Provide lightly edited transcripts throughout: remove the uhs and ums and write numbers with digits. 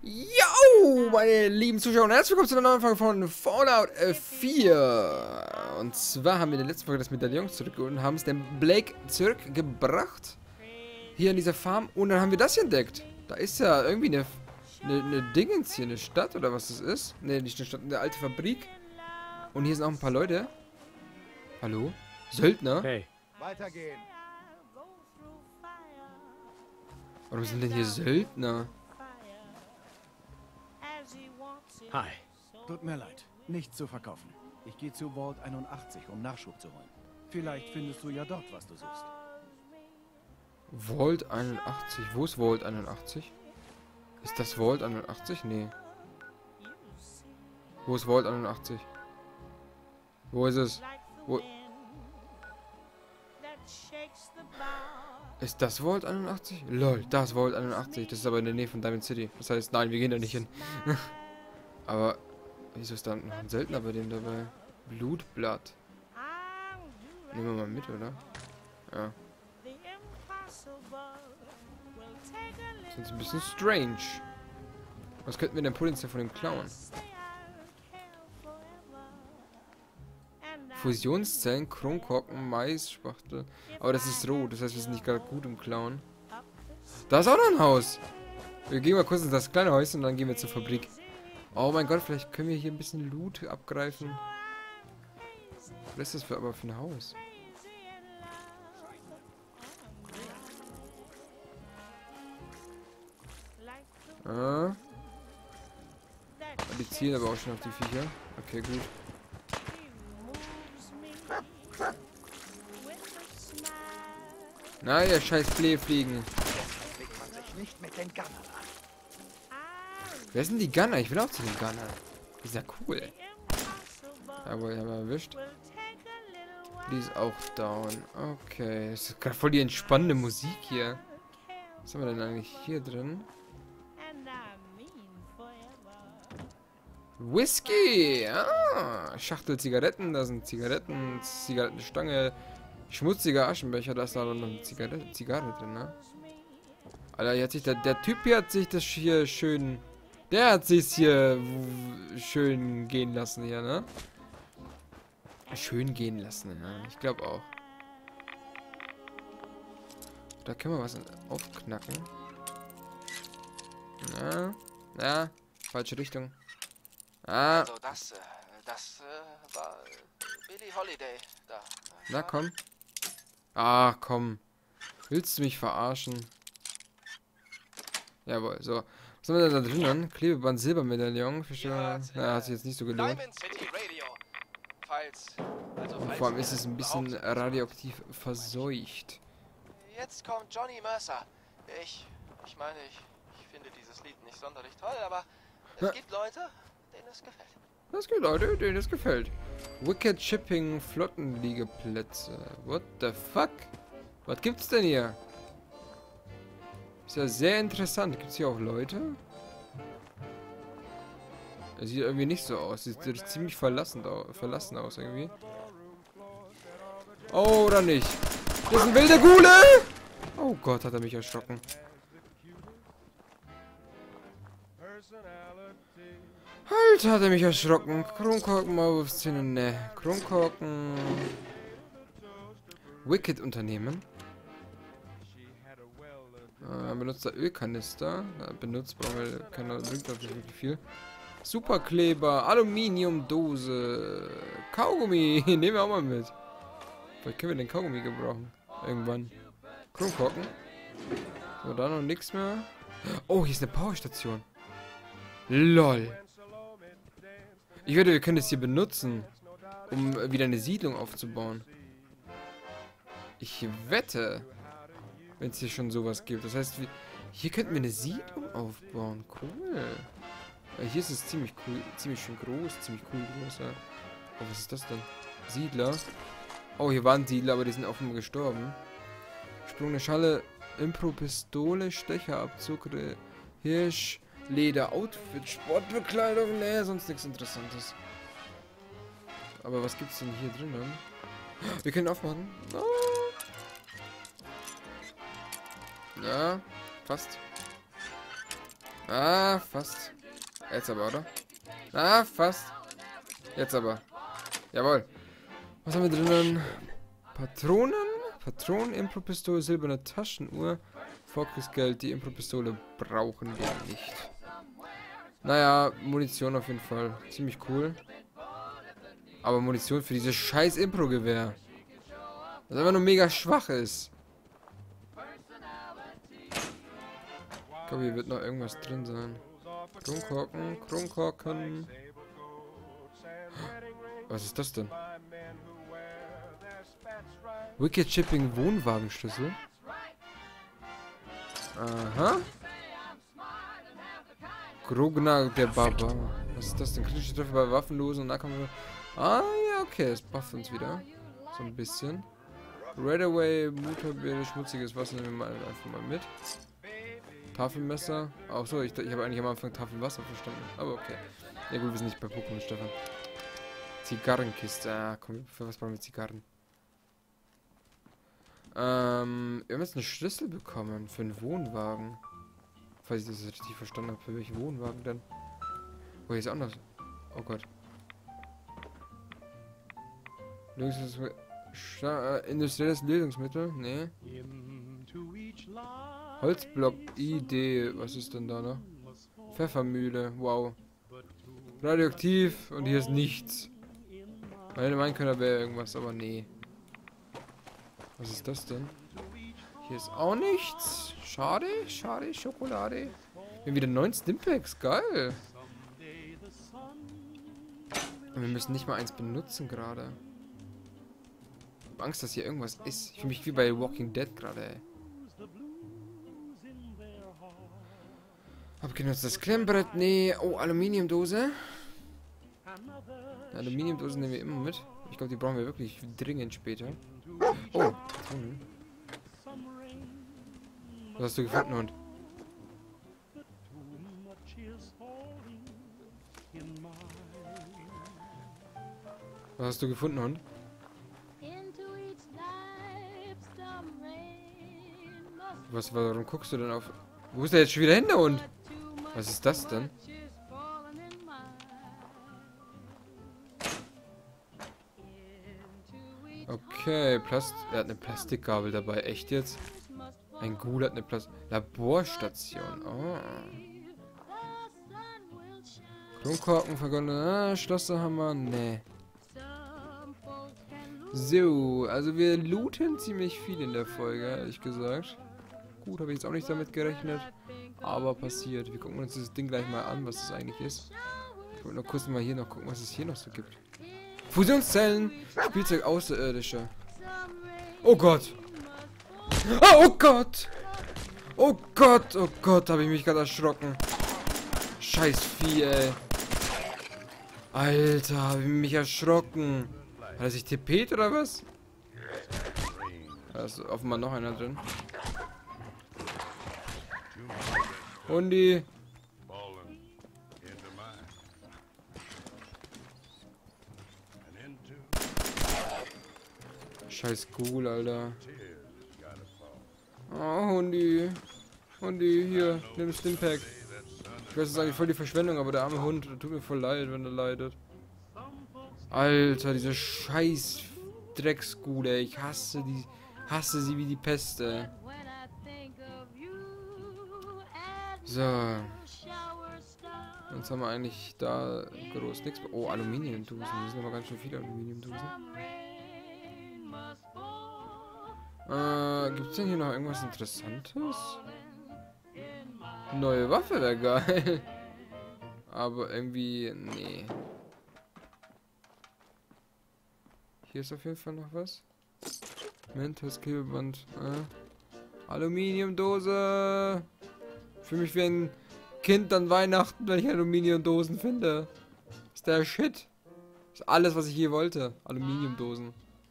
Yo, meine lieben Zuschauer und herzlich willkommen zu einer neuen Folge von Fallout 4. Und zwar haben wir in der letzten Folge das Medaillon zurückgeholt und haben es dem Blake zurückgebracht. Hier in dieser Farm. Und dann haben wir das hier entdeckt. Da ist ja irgendwie eine Dingens hier, eine Stadt oder was das ist. Ne, nicht eine Stadt, eine alte Fabrik. Und hier sind auch ein paar Leute. Hallo? Söldner? Hey. Weitergehen. Warum sind denn hier Söldner? Hi. Tut mir leid, nichts zu verkaufen. Ich gehe zu Vault 81, um Nachschub zu holen. Vielleicht findest du ja dort, was du suchst. Vault 81. Wo ist Vault 81? Ist das Vault 81? Nee. Wo ist Vault 81? Wo ist es? Wo? Ist das Vault 81? Lol, das ist Vault 81. Das ist aber in der Nähe von Diamond City. Das heißt, nein, wir gehen da nicht hin. Aber, wieso ist da noch ein Söldner bei dem dabei? Blutblatt. Nehmen wir mal mit, oder? Ja. Das ist ein bisschen strange. Was könnten wir denn potenziell von dem klauen? Fusionszellen, Kronkorken, Mais, Spachtel. Aber das ist rot, das heißt, wir sind nicht gerade gut im Klauen. Da ist auch noch ein Haus. Wir gehen mal kurz in das kleine Häuschen und dann gehen wir zur Fabrik. Oh mein Gott, vielleicht können wir hier ein bisschen Loot abgreifen. Was ist das aber für ein Haus? Ah. Die zielen aber auch schon auf die Viecher. Okay, gut. Na, ihr scheiß Fliegen. Nicht mit den Gunnern an. Wer sind die Gunner? Ich will auch zu den Gunner. Die ist ja cool. Jawohl, haben wir erwischt. Die ist auch down. Okay. Das ist gerade voll die entspannende Musik hier. Was haben wir denn eigentlich hier drin? Whisky! Ah, Schachtel Zigaretten, da sind Zigaretten, Zigarettenstange, schmutziger Aschenbecher, da ist da noch eine Zigarre drin, ne? Alter, hier hat sich der Typ hier hat sich das hier schön... Der hat sich's hier schön gehen lassen hier, ne? Schön gehen lassen, ja. Ich glaube auch. Da können wir was aufknacken. Ja, falsche Richtung. Ah. Also das war Billie Holiday da. Na komm. Ah, komm. Willst du mich verarschen? Jawohl, so. Was haben wir denn da drinnen? Klebeband Silbermedaillon. Ja, hat sich jetzt nicht so gelohnt. Diamond City Radio. Und vor allem ist es ein bisschen radioaktiv verseucht. Jetzt kommt Johnny Mercer. Ich meine, ich finde dieses Lied nicht sonderlich toll, aber es gibt Leute, denen es gefällt. Das gibt Leute, denen es gefällt. Wicked Shipping Flottenliegeplätze. What the fuck? Was gibt's denn hier? Ist ja sehr interessant. Gibt's hier auch Leute? Er sieht irgendwie nicht so aus. Sieht ziemlich verlassen aus irgendwie. Oh, oder nicht? Das ist ein wilder Gule! Oh Gott, hat er mich erschrocken. Alter, hat er mich erschrocken. Kronkorken, Maulwurfszene, ne. Kronkorken. Wicked Unternehmen. Benutzt der Ölkanister. Benutzt, brauchen wir keine, bringt natürlich wirklich viel. Superkleber, Aluminiumdose, Kaugummi. Nehmen wir auch mal mit. Vielleicht können wir den Kaugummi gebrauchen. Irgendwann. Kronkorken. So, da noch nichts mehr. Oh, hier ist eine Powerstation. LOL. Ich wette, wir können es hier benutzen, um wieder eine Siedlung aufzubauen. Ich wette, wenn es hier schon sowas gibt. Das heißt, hier könnten wir eine Siedlung aufbauen. Cool. Weil hier ist es ziemlich cool, ziemlich schön groß, ziemlich cool groß. Ja. Oh, was ist das denn? Siedler. Oh, hier waren Siedler, aber die sind offenbar gestorben. Sprungene Schale, Impro-Pistole, Stecherabzug, Hirsch, Leder, Outfit, Sportbekleidung, ne, sonst nichts Interessantes. Aber was gibt's denn hier drinnen? Wir können aufmachen. Oh. Ja, fast. Ah, fast. Jetzt aber, oder? Ah, fast. Jetzt aber. Jawohl. Was haben wir drinnen? Patronen? Patronen, Impro-Pistole, silberne Taschenuhr. Vorkriegsgeld. Die Impro-Pistole brauchen wir nicht. Naja, Munition auf jeden Fall. Ziemlich cool. Aber Munition für dieses scheiß Impro-Gewehr. Das einfach nur mega schwach ist. Ich glaube, hier wird noch irgendwas drin sein. Kronkorken, Kronkorken. Was ist das denn? Wicked Shipping Wohnwagenschlüssel. Aha. Grognar der Barbar. Was ist das denn? Kritische Treffer bei Waffenlosen und Nahkampf. Ah, ja, okay. Es bufft uns wieder. So ein bisschen. Redaway, Mutterbeere, schmutziges Wasser nehmen wir mal einfach mal mit. Tafelmesser. Ach so, ich habe eigentlich am Anfang Tafelwasser verstanden. Aber okay. Ja gut, wir sind nicht bei Pokémon, Stefan. Zigarrenkiste. Ah, komm, für was brauchen wir Zigarren? Wir haben jetzt einen Schlüssel bekommen für einen Wohnwagen. Falls ich das richtig verstanden habe. Für welchen Wohnwagen denn? Oh, hier ist auch noch. Oh Gott. Industrielles Lösungsmittel? Nee. Holzblock-Idee. Was ist denn da noch? Pfeffermühle. Wow. Radioaktiv. Und hier ist nichts. Man hätte meinen können, da wäre irgendwas, aber nee. Was ist das denn? Hier ist auch nichts. Schade, schade, Schokolade. Wir haben wieder 9 Stimpaks, geil. Und wir müssen nicht mal eins benutzen gerade. Ich habe Angst, dass hier irgendwas ist. Ich fühle mich wie bei Walking Dead gerade, ey. Abgenutztes Klemmbrett, nee. Oh, Aluminiumdose. Aluminiumdosen nehmen wir immer mit. Ich glaube, die brauchen wir wirklich dringend später. Oh, was hast du gefunden, Hund? Was hast du gefunden, Hund? Warum guckst du denn auf... Wo ist der jetzt schon wieder hin, der Hund? Was ist das denn? Okay, er hat eine Plastikgabel dabei. Echt jetzt? Ein Ghoul hat eine Laborstation. Oh. Kronkorken, vergondene Schlosserhammer. Nee. So, also wir looten ziemlich viel in der Folge, ehrlich gesagt. Gut, habe ich jetzt auch nicht damit gerechnet. Aber passiert. Wir gucken uns das Ding gleich mal an, was das eigentlich ist. Ich wollte noch kurz mal hier noch gucken, was es hier noch so gibt. Fusionszellen, Spielzeug Außerirdischer. Oh Gott. Oh Gott. Oh Gott, oh Gott, habe ich mich gerade erschrocken. Scheiß Vieh, ey. Alter, habe ich mich erschrocken. Hat er sich TP't oder was? Da ist offenbar noch einer drin. Hundi. Scheiß Ghoul, Alter. Oh, Hundi. Hundi, hier, nimm Stimpak. Ich weiß, das ist eigentlich voll die Verschwendung, aber der arme Hund, der tut mir voll leid, wenn er leidet. Alter, diese scheiß Drecksghoul, ey. Ich hasse sie wie die Pest, ey. So. Jetzt haben wir eigentlich da groß nichts. Oh, Aluminiumdosen. Hier sind aber ganz schön viele Aluminiumdosen. Gibt's denn hier noch irgendwas Interessantes? Neue Waffe wäre geil. Aber irgendwie, nee. Hier ist auf jeden Fall noch was. Mentos, Klebeband. Aluminiumdose. Ich fühle mich wie ein Kind an Weihnachten, wenn ich Aluminiumdosen finde. Ist der Shit. Ist alles, was ich je wollte. Aluminiumdosen.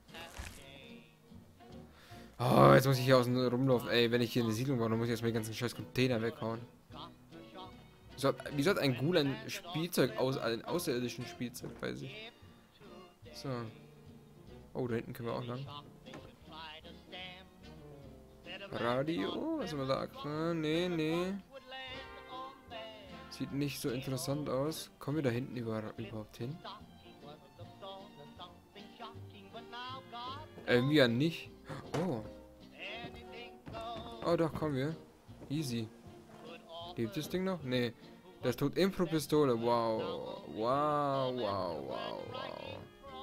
Oh, jetzt muss ich hier außen rumlaufen. Ey, wenn ich hier eine Siedlung baue, dann muss ich erstmal die ganzen scheiß Container weghauen. Wieso hat ein Ghoul ein Spielzeug ein außerirdischen Spielzeug bei sich? So. Oh, da hinten können wir auch lang. Radio? Was haben wir da? Nee, nee. Sieht nicht so interessant aus. Kommen wir da hinten überhaupt hin? Irgendwie ja nicht. Oh. Oh, doch, kommen wir. Easy. Lebt das Ding noch? Nee. Das tut Impro-Pistole. Wow. Wow, wow, wow, wow.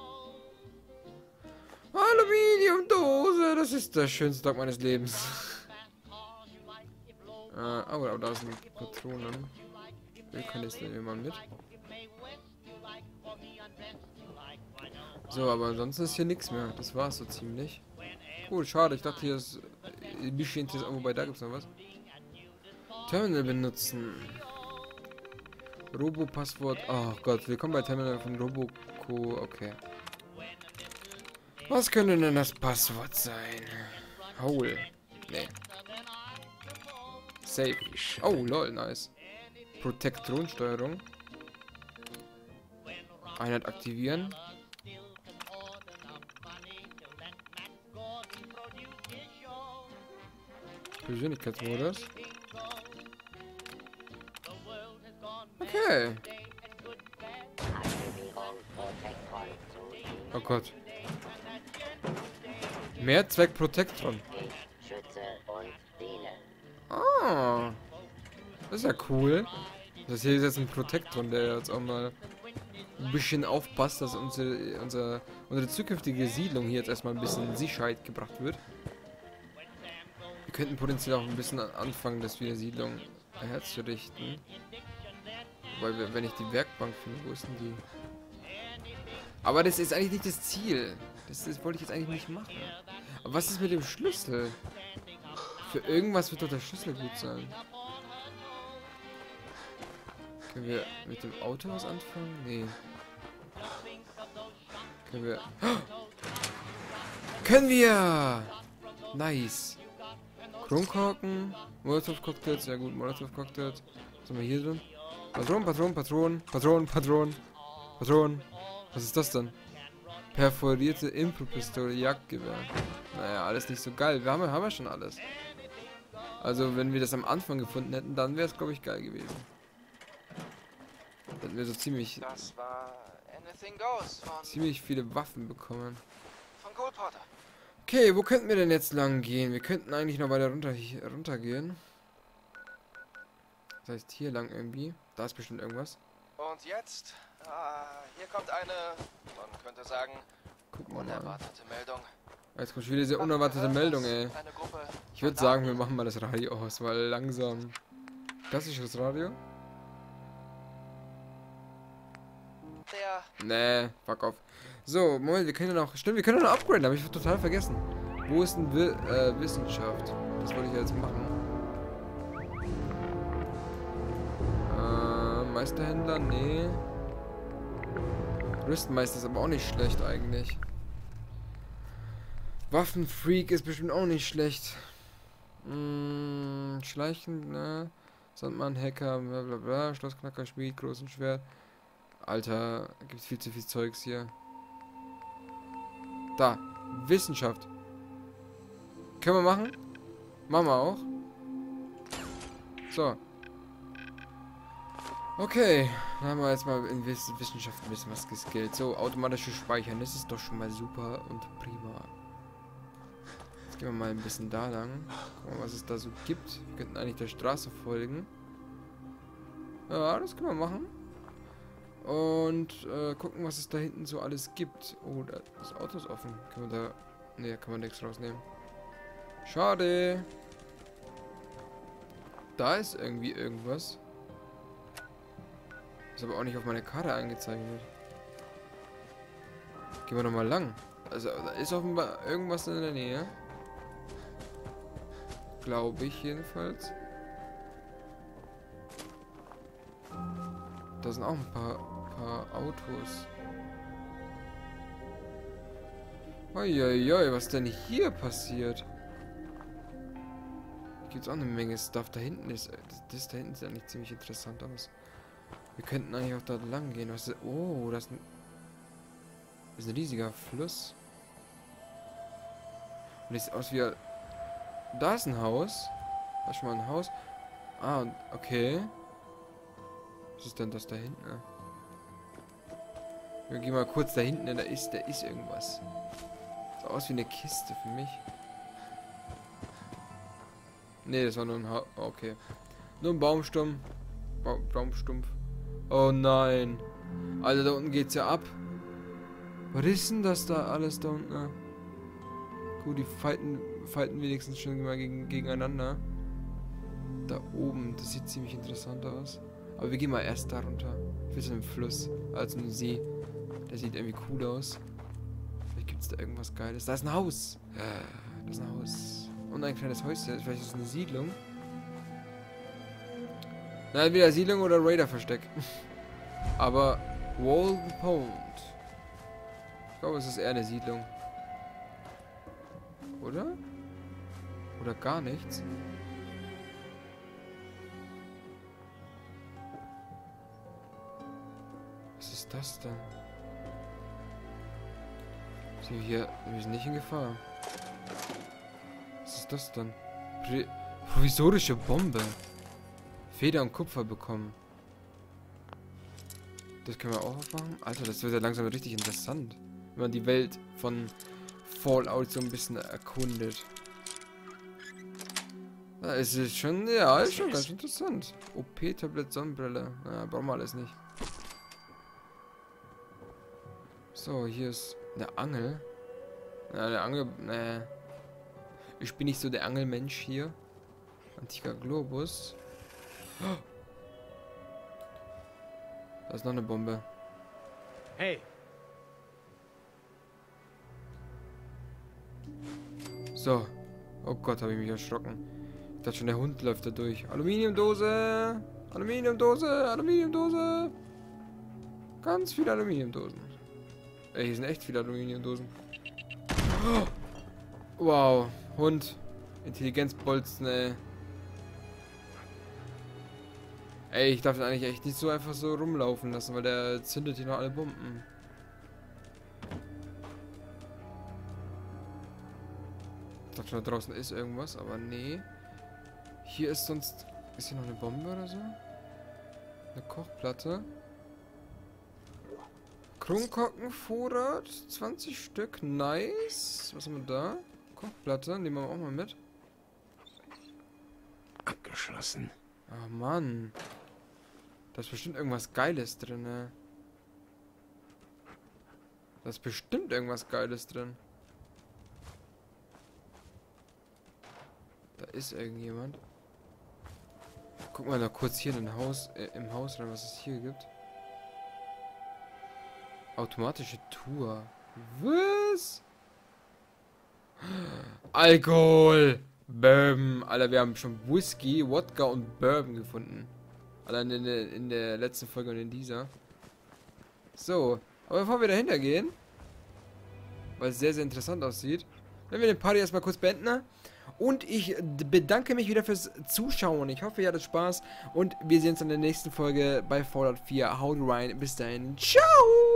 Aluminiumdose. Das ist der schönste Tag meines Lebens. Oh, aber da sind Patronen. Ölkanister nehmen wir mal mit. So, aber ansonsten ist hier nichts mehr. Das war's so ziemlich. Cool, schade. Ich dachte, hier ist ein bisschen interessant. Wobei, da gibt's noch was. Terminal benutzen. Robo-Passwort. Oh Gott, willkommen bei Terminal von Roboco. Okay. Was könnte denn das Passwort sein? Hole. Nee. Safe. Oh, lol, nice. Protektronsteuerung. Einheit aktivieren. Persönlichkeitsmodus. Okay. Oh Gott. Mehrzweck Protektron. Ah. Das ist ja cool. Das hier ist jetzt ein Protektron, der jetzt auch mal ein bisschen aufpasst, dass unsere zukünftige Siedlung hier jetzt erstmal ein bisschen in Sicherheit gebracht wird. Wir könnten potenziell auch ein bisschen anfangen, das wieder Siedlung herzurichten. Weil wenn ich die Werkbank finde, wo ist denn die? Aber das ist eigentlich nicht das Ziel. Das wollte ich jetzt eigentlich nicht machen. Aber was ist mit dem Schlüssel? Für irgendwas wird doch der Schlüssel gut sein. Können wir mit dem Auto was anfangen? Nee. Können wir... Oh! Können wir! Nice. Kronkorken. Molotov-Cocktails. Ja gut, Molotov-Cocktails. Was haben wir hier drin? Patron. Was ist das denn? Perforierte Impro-Pistole, Jagdgewehr. Naja, alles nicht so geil. Haben wir schon alles. Also, wenn wir das am Anfang gefunden hätten, dann wäre es, glaube ich, geil gewesen. Dann hätten wir so ziemlich viele Waffen bekommen. Von Cole Porter. Okay, wo könnten wir denn jetzt lang gehen? Wir könnten eigentlich noch weiter runter gehen. Das heißt, hier lang irgendwie. Da ist bestimmt irgendwas. Und jetzt? Hier kommt eine, man könnte sagen, unerwartete Meldung. Jetzt kommt schon wieder diese unerwartete Meldung, ey. Ich würde sagen, wir machen mal das Radio aus, weil langsam... Klassisches Radio? Nee, fuck off. So, Moment, wir können ja noch... Stimmt, wir können ja noch upgraden, habe ich total vergessen. Wo ist denn Wissenschaft? Das wollte ich ja jetzt machen. Meisterhändler? Nee. Rüstmeister ist aber auch nicht schlecht eigentlich. Waffenfreak ist bestimmt auch nicht schlecht. Schleichen, ne? Sandmann, Hacker, bla bla bla, Schlossknacker, Schmied, großen Schwert. Alter, gibt's viel zu viel Zeugs hier. Da, Wissenschaft. Können wir machen? Machen wir auch. So. Okay, dann haben wir jetzt mal in Wissenschaft ein bisschen was geskillt. So, automatisches Speichern, das ist doch schon mal super und prima. Jetzt gehen wir mal ein bisschen da lang. Gucken wir, was es da so gibt. Wir könnten eigentlich der Straße folgen. Ja, das können wir machen. Und gucken, was es da hinten so alles gibt. Oh, das Auto ist offen. Können wir da... Ne, da kann man nichts rausnehmen. Schade. Da ist irgendwie irgendwas. Ist aber auch nicht auf meiner Karte eingezeichnet. Gehen wir doch mal lang. Also, da ist offenbar irgendwas in der Nähe. Glaube ich jedenfalls. Da sind auch ein paar Autos. Uiuiui, was denn hier passiert? Hier gibt es auch eine Menge Stuff. Da hinten ist... Das da hinten sieht eigentlich ziemlich interessant aus. Wir könnten eigentlich auch da lang gehen. Was ist, oh, das ist ein riesiger Fluss. Und das sieht aus wie... Da ist ein Haus. Da ist schon mal ein Haus. Ah, okay. Was ist denn das da hinten? Wir gehen mal kurz da hinten, denn da ist irgendwas. Sieht aus wie eine Kiste für mich. Ne, das war nur ein okay. Nur ein Baumstumpf. Baumstumpf. Oh nein. Alter, da unten geht's ja ab. Was ist denn das da alles da unten? Gut, die fighten wenigstens schon mal gegeneinander. Da oben, das sieht ziemlich interessant aus. Aber wir gehen mal erst da runter. Ich will so einen Fluss, also einen See. Der sieht irgendwie cool aus. Vielleicht gibt es da irgendwas Geiles. Da ist ein Haus. Da ist ein Haus. Und ein kleines Häuschen. Vielleicht ist es eine Siedlung. Na, entweder Siedlung oder Raider-Versteck. Aber Walden Pond. Ich glaube, es ist eher eine Siedlung. Oder? Oder gar nichts? Was ist das denn? Sind wir sind nicht in Gefahr. Was ist das denn? Provisorische Bombe. Feder und Kupfer bekommen. Das können wir auch aufmachen. Alter, das wird ja langsam richtig interessant. Wenn man die Welt von Fallout so ein bisschen erkundet. Da ist es schon, ja, ist schon ganz interessant. OP-Tablet, Sonnenbrille. Na, brauchen wir alles nicht. So, hier ist eine Angel. Ja, eine Angel, ne. Ich bin nicht so der Angelmensch hier. Antiker Globus. Oh. Da ist noch eine Bombe. Hey! So. Oh Gott, habe ich mich erschrocken. Ich dachte schon, der Hund läuft da durch. Aluminiumdose! Aluminiumdose! Aluminiumdose! Ganz viele Aluminiumdosen. Ey, hier sind echt viele Aluminiumdosen. Oh. Wow. Hund. Intelligenzbolzen, ey. Ey, ich darf eigentlich echt nicht so einfach so rumlaufen lassen, weil der zündet hier noch alle Bomben. Ich dachte schon, da draußen ist irgendwas, aber nee. Hier ist sonst... Ist hier noch eine Bombe oder so? Eine Kochplatte. Krummkorkenvorrat. 20 Stück. Nice. Was haben wir da? Kochplatte. Nehmen wir auch mal mit. Abgeschlossen. Ah, Mann. Da ist bestimmt irgendwas Geiles drin, ne? Da ist bestimmt irgendwas Geiles drin. Da ist irgendjemand. Guck mal da kurz hier in den im Haus rein, was es hier gibt. Automatische Tour. Was? Alkohol! Bourbon. Alter, wir haben schon Whisky, Wodka und Bourbon gefunden. Allein in der letzten Folge und in dieser. So. Aber bevor wir dahinter gehen, weil es sehr, sehr interessant aussieht, werden wir den Party erstmal kurz beenden. Und ich bedanke mich wieder fürs Zuschauen. Ich hoffe, ihr hattet Spaß. Und wir sehen uns in der nächsten Folge bei Fallout 4. Haut rein. Bis dahin. Ciao!